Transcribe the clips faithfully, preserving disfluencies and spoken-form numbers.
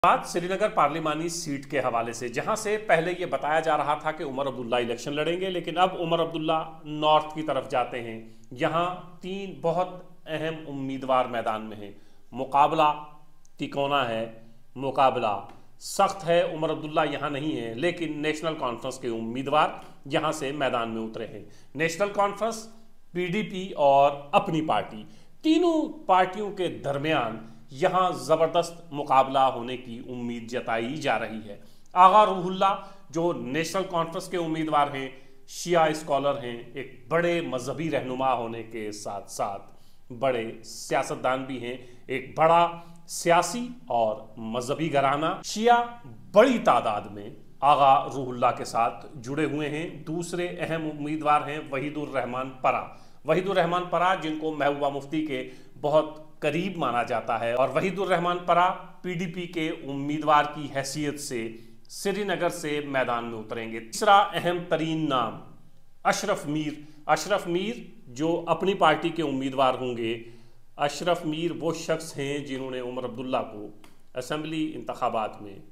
बात श्रीनगर पार्लिमानी सीट के हवाले से, जहां से पहले ये बताया जा रहा था कि उमर अब्दुल्ला इलेक्शन लड़ेंगे, लेकिन अब उमर अब्दुल्ला नॉर्थ की तरफ जाते हैं। यहां तीन बहुत अहम उम्मीदवार मैदान में हैं। मुकाबला तिकोना है, मुकाबला सख्त है। उमर अब्दुल्ला यहां नहीं है, लेकिन नेशनल कॉन्फ्रेंस के उम्मीदवार यहां से मैदान में उतरे हैं। नेशनल कॉन्फ्रेंस, पीडीपी और अपनी पार्टी, तीनों पार्टियों के दरमियान यहां जबरदस्त मुकाबला होने की उम्मीद जताई जा रही है। आगा रूहुल्ला जो नेशनल कॉन्फ्रेंस के उम्मीदवार हैं, शिया स्कॉलर हैं, एक बड़े मजहबी रहनुमा होने के साथ साथ बड़े सियासतदान भी हैं। एक बड़ा सियासी और मजहबी घराना शिया बड़ी तादाद में आगा रूहुल्ला के साथ जुड़े हुए हैं। दूसरे अहम उम्मीदवार हैं वहीदुर रहमान परा। वहीदुर रहमान परा जिनको महबूबा मुफ्ती के बहुत करीब माना जाता है, और वहीदुर रहमान परा पीडीपी के उम्मीदवार की हैसियत से श्रीनगर से मैदान में उतरेंगे। तीसरा अहम तरीन नाम अशरफ मीर। अशरफ मीर जो अपनी पार्टी के उम्मीदवार होंगे। अशरफ मीर वो शख्स हैं जिन्होंने उमर अब्दुल्ला को असेंबली इंतखाबात में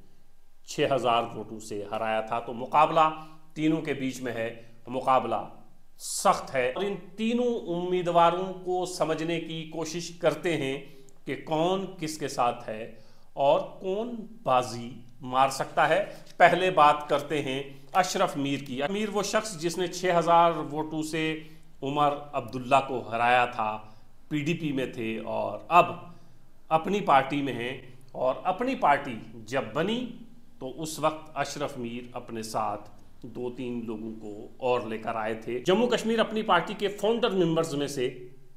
छः हज़ार वोटों से हराया था। तो मुकाबला तीनों के बीच में है, मुकाबला सख्त है, और इन तीनों उम्मीदवारों को समझने की कोशिश करते हैं कि कौन किसके साथ है और कौन बाजी मार सकता है। पहले बात करते हैं अशरफ मीर की। मीर वो शख्स जिसने छः हज़ार वोटों से उमर अब्दुल्ला को हराया था, पीडीपी में थे और अब अपनी पार्टी में हैं। और अपनी पार्टी जब बनी तो उस वक्त अशरफ मीर अपने साथ दो तीन लोगों को और लेकर आए थे। जम्मू कश्मीर अपनी पार्टी के फाउंडर मेंबर्स में से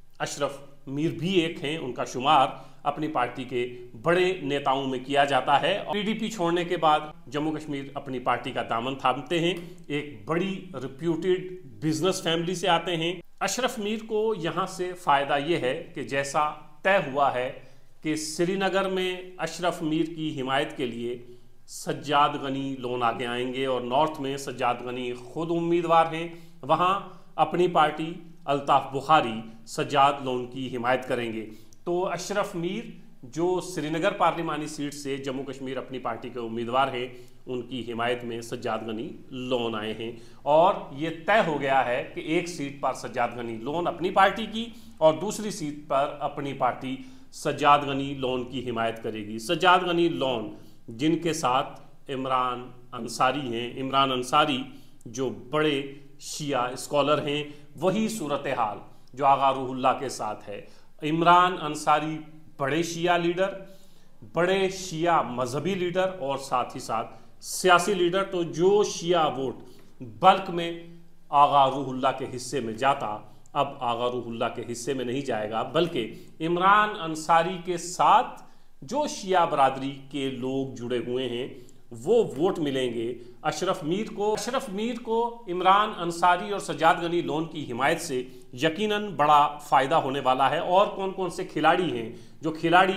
अशरफ मीर भी एक हैं। उनका शुमार अपनी पार्टी के बड़े नेताओं में किया जाता है। पीडीपी छोड़ने के बाद जम्मू कश्मीर अपनी पार्टी का दामन थामते हैं। एक बड़ी रिप्यूटेड बिजनेस फैमिली से आते हैं। अशरफ मीर को यहाँ से फ़ायदा ये है कि जैसा तय हुआ है कि श्रीनगर में अशरफ मीर की हिमायत के लिए सज्जाद गनी लोन आगे आएंगे, और नॉर्थ में सज्जाद गनी खुद उम्मीदवार हैं। वहाँ अपनी पार्टी अल्ताफ बुखारी सज्जाद लोन की हिमायत करेंगे। तो अशरफ मीर जो श्रीनगर पार्लिमानी सीट से जम्मू कश्मीर अपनी पार्टी के उम्मीदवार हैं, उनकी हिमायत में सज्जाद गनी लोन आए हैं। और ये तय हो गया है कि एक सीट पर सज्जाद गनी लोन अपनी पार्टी की और दूसरी सीट पर अपनी पार्टी सज्जाद गनी लोन की हिमायत करेगी। सज्जाद गनी लोन जिनके साथ इमरान अंसारी हैं, इमरान अंसारी जो बड़े शिया स्कॉलर हैं, वही सूरत हाल जो आगा रूहुल्ला के साथ है। इमरान अंसारी बड़े शिया लीडर, बड़े शिया मजहबी लीडर और साथ ही साथ सियासी लीडर। तो जो शिया वोट बल्क में आगा रूहुल्ला के हिस्से में जाता, अब आगा रूहुल्ला के हिस्से में नहीं जाएगा, बल्कि इमरान अंसारी के साथ जो शिया बरादरी के लोग जुड़े हुए हैं वो वोट मिलेंगे अशरफ मीर को। अशरफ मीर को इमरान अंसारी और सज्जाद गनी लोन की हिमायत से यकीनन बड़ा फ़ायदा होने वाला है। और कौन कौन से खिलाड़ी हैं जो खिलाड़ी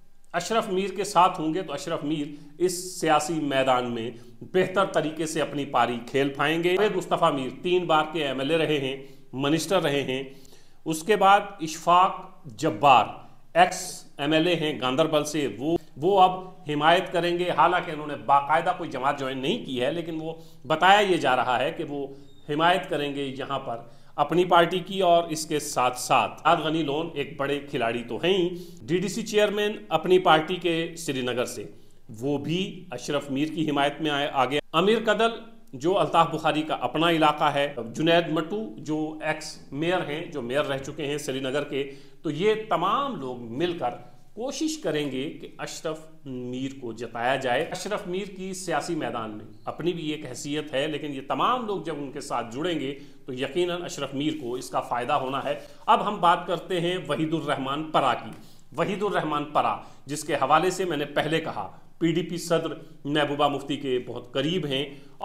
अशरफ मीर के साथ होंगे, तो अशरफ मीर इस सियासी मैदान में बेहतर तरीके से अपनी पारी खेल पाएंगे। मुस्तफ़ा मीर तीन बार के एम एल ए रहे हैं, मिनिस्टर रहे हैं। उसके बाद Ishfaq Jabbar ex M L A हैं गांदरबल से, वो वो अब हिमायत करेंगे। हालांकि उन्होंने बाकायदा कोई जमात ज्वाइन नहीं की है, लेकिन वो बताया ये जा रहा है कि वो हिमायत करेंगे यहाँ पर अपनी पार्टी की। और इसके साथ साथ सज्जाद गनी लोन एक बड़े खिलाड़ी तो हैं ही, डीडीसी चेयरमैन अपनी पार्टी के श्रीनगर से, वो भी अशरफ मीर की हिमायत में आए आगे। अमीर कदल जो अल्ताफ बुखारी का अपना इलाका है, जुनैद मट्टू जो एक्स मेयर हैं, जो मेयर रह चुके हैं श्रीनगर के, तो ये तमाम लोग मिलकर कोशिश करेंगे कि अशरफ मीर को जताया जाए। अशरफ मीर की सियासी मैदान में अपनी भी एक हैसियत है, लेकिन ये तमाम लोग जब उनके साथ जुड़ेंगे तो यकीनन अशरफ मीर को इसका फ़ायदा होना है। अब हम बात करते हैं वहीदुर रहमान परा की। वहीदुर रहमान परा जिसके हवाले से मैंने पहले कहा पीडीपी सदर महबूबा मुफ्ती के बहुत करीब हैं,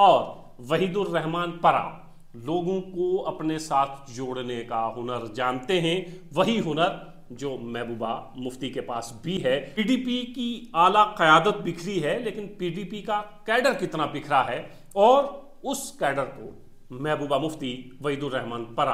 और वहीदुर रहमान परा लोगों को अपने साथ जोड़ने का हुनर जानते हैं, वही हुनर जो महबूबा मुफ्ती के पास भी है। पीडीपी की आला क़यादत बिखरी है, लेकिन पीडीपी का कैडर कितना बिखरा है और उस कैडर को महबूबा मुफ्ती वहीदुर रहमान परा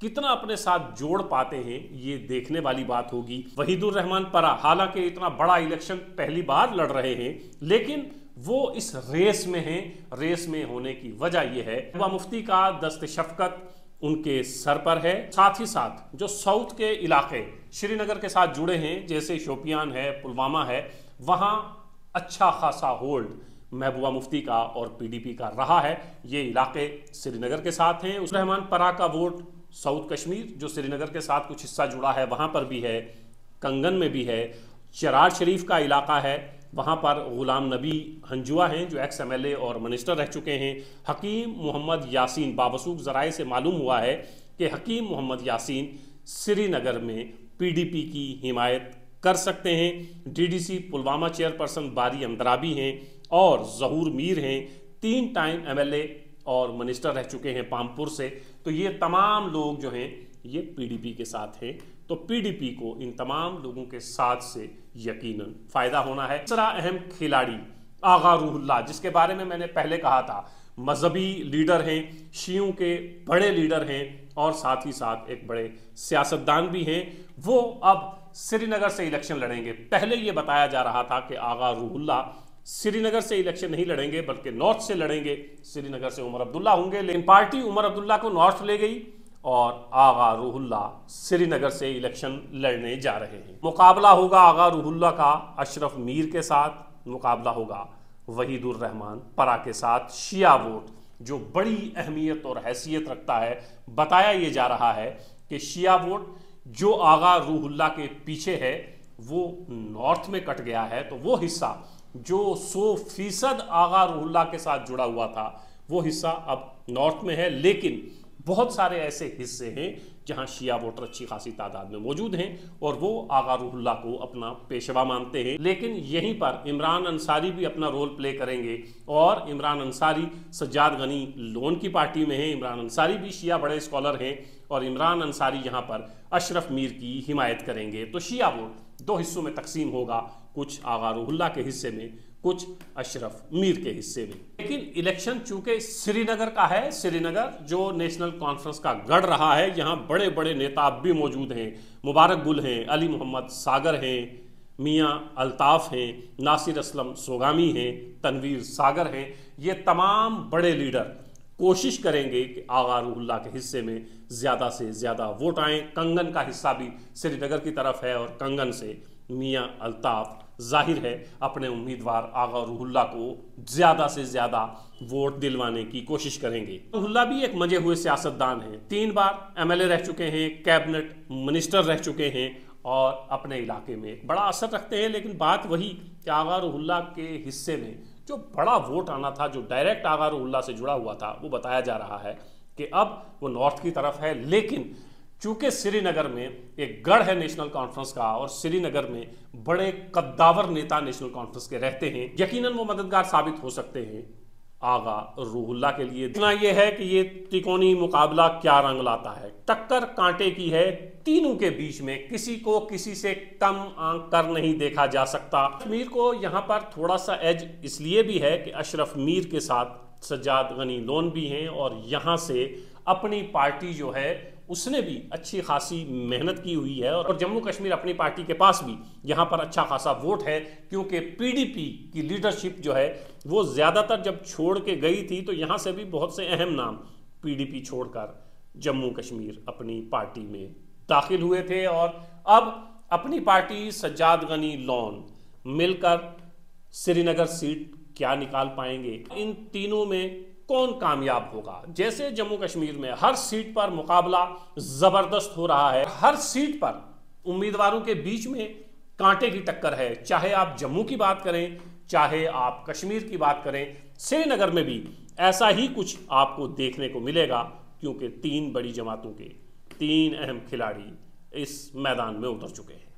कितना अपने साथ जोड़ पाते हैं, ये देखने वाली बात होगी। वहीदुर रहमान परा हालांकि इतना बड़ा इलेक्शन पहली बार लड़ रहे हैं, लेकिन वो इस रेस में हैं। रेस में होने की वजह यह है महबूबा मुफ्ती का दस्त शफकत उनके सर पर है। साथ ही साथ जो साउथ के इलाके श्रीनगर के साथ जुड़े हैं, जैसे शोपियान है, पुलवामा है, वहाँ अच्छा खासा होल्ड महबूबा मुफ्ती का और पीडीपी का रहा है। ये इलाके श्रीनगर के साथ हैं। उस रहमान परा का वोट साउथ कश्मीर जो श्रीनगर के साथ कुछ हिस्सा जुड़ा है वहाँ पर भी है, कंगन में भी है। चरार शरीफ का इलाका है, वहाँ पर गुलाम नबी हंजुआ हैं जो एक्स एम एल ए और मिनिस्टर रह चुके हैं। हकीम मोहम्मद यासीन, बावसूख ज़राए से मालूम हुआ है कि हकीम मोहम्मद यासीन श्रीनगर में पीडीपी की हिमायत कर सकते हैं। डीडीसी पुलवामा चेयरपर्सन बारी अंदराबी हैं और ज़हूर मीर हैं, तीन टाइम एमएलए और मिनिस्टर रह चुके हैं पामपुर से। तो ये तमाम लोग जो हैं ये पीडीपी के साथ हैं। तो पीडीपी को इन तमाम लोगों के साथ से यकीनन फायदा होना है। तीसरा अहम खिलाड़ी आगा रूहुल्लाह, जिसके बारे में मैंने पहले कहा था, मजहबी लीडर हैं, शियों के बड़े लीडर हैं और साथ ही साथ एक बड़े सियासतदान भी हैं। वो अब श्रीनगर से इलेक्शन लड़ेंगे। पहले ये बताया जा रहा था कि आगा रूहुल्लाह श्रीनगर से इलेक्शन नहीं लड़ेंगे बल्कि नॉर्थ से लड़ेंगे। श्रीनगर से उमर अब्दुल्ला होंगे, लेकिन पार्टी उमर अब्दुल्ला को नॉर्थ ले गई और आगा रूहुल्लाह श्रीनगर से इलेक्शन लड़ने जा रहे हैं। मुकाबला होगा आगा रूहुल्लाह का अशरफ मीर के साथ, मुकाबला होगा वहीदुर रहमान परा के साथ। शिया वोट जो बड़ी अहमियत और हैसियत रखता है, बताया ये जा रहा है कि शिया वोट जो आगा रूहुल्लाह के पीछे है वो नॉर्थ में कट गया है। तो वो हिस्सा जो सौ फीसद आगा रूहुल्लाह के साथ जुड़ा हुआ था वो हिस्सा अब नॉर्थ में है, लेकिन बहुत सारे ऐसे हिस्से हैं जहां शिया वोटर अच्छी खासी तादाद में मौजूद हैं और वो आगा रूहुल्लाह को अपना पेशवा मानते हैं। लेकिन यहीं पर इमरान अंसारी भी अपना रोल प्ले करेंगे और इमरान अंसारी सज्जाद गनी लोन की पार्टी में हैं। इमरान अंसारी भी शिया बड़े स्कॉलर हैं और इमरान अंसारी यहाँ पर अशरफ मीर की हिमायत करेंगे। तो शिया वोट दो हिस्सों में तकसीम होगा, कुछ आगा रूहुल्लाह के हिस्से में, कुछ अशरफ मीर के हिस्से में। लेकिन इलेक्शन चूंकि श्रीनगर का है, श्रीनगर जो नेशनल कॉन्फ्रेंस का गढ़ रहा है, यहाँ बड़े बड़े नेता अब भी मौजूद हैं। मुबारक गुल हैं, अली मोहम्मद सागर हैं, मियाँ अल्ताफ़ हैं, नासिर असलम सोगामी हैं, तनवीर सागर हैं। ये तमाम बड़े लीडर कोशिश करेंगे कि आगा रूहुल्लाह के हिस्से में ज़्यादा से ज़्यादा वोट आएँ। कंगन का हिस्सा भी श्रीनगर की तरफ है और कंगन से मियाँ अल्ताफ़ जाहिर है अपने उम्मीदवार आगा रूहुल्लाह को ज़्यादा से ज़्यादा वोट दिलवाने की कोशिश करेंगे। रूहुल्लाह भी एक मंजे हुए सियासतदान हैं, तीन बार एमएलए रह चुके हैं, कैबिनेट मिनिस्टर रह चुके हैं और अपने इलाके में एक बड़ा असर रखते हैं। लेकिन बात वही कि आगा रूहुल्लाह के हिस्से में जो बड़ा वोट आना था, जो डायरेक्ट आगा रूहुल्लाह से जुड़ा हुआ था, वो बताया जा रहा है कि अब वो नॉर्थ की तरफ है। लेकिन चूंकि श्रीनगर में एक गढ़ है नेशनल कॉन्फ्रेंस का और श्रीनगर में बड़े कद्दावर नेता नेशनल कॉन्फ्रेंस के रहते हैं, यकीनन वो मददगार साबित हो सकते हैं आगा रूहुल्लाह के लिए। इतना ये है कि ये त्रिकोणी मुकाबला क्या रंग लाता है। टक्कर कांटे की है, तीनों के बीच में किसी को किसी से कम आंक कर नहीं देखा जा सकता। मीर को यहाँ पर थोड़ा सा एज इसलिए भी है कि अशरफ मीर के साथ सज्जाद गनी लोन भी हैं और यहाँ से अपनी पार्टी जो है उसने भी अच्छी खासी मेहनत की हुई है और जम्मू कश्मीर अपनी पार्टी के पास भी यहाँ पर अच्छा खासा वोट है, क्योंकि पीडीपी की लीडरशिप जो है वो ज़्यादातर जब छोड़ के गई थी तो यहाँ से भी बहुत से अहम नाम पीडीपी छोड़कर जम्मू कश्मीर अपनी पार्टी में दाखिल हुए थे और अब अपनी पार्टी सज्जाद गनी लोन मिलकर श्रीनगर सीट क्या निकाल पाएंगे। इन तीनों में कौन कामयाब होगा? जैसे जम्मू कश्मीर में हर सीट पर मुकाबला जबरदस्त हो रहा है, हर सीट पर उम्मीदवारों के बीच में कांटे की टक्कर है, चाहे आप जम्मू की बात करें चाहे आप कश्मीर की बात करें। श्रीनगर में भी ऐसा ही कुछ आपको देखने को मिलेगा, क्योंकि तीन बड़ी जमातों के तीन अहम खिलाड़ी इस मैदान में उतर चुके हैं।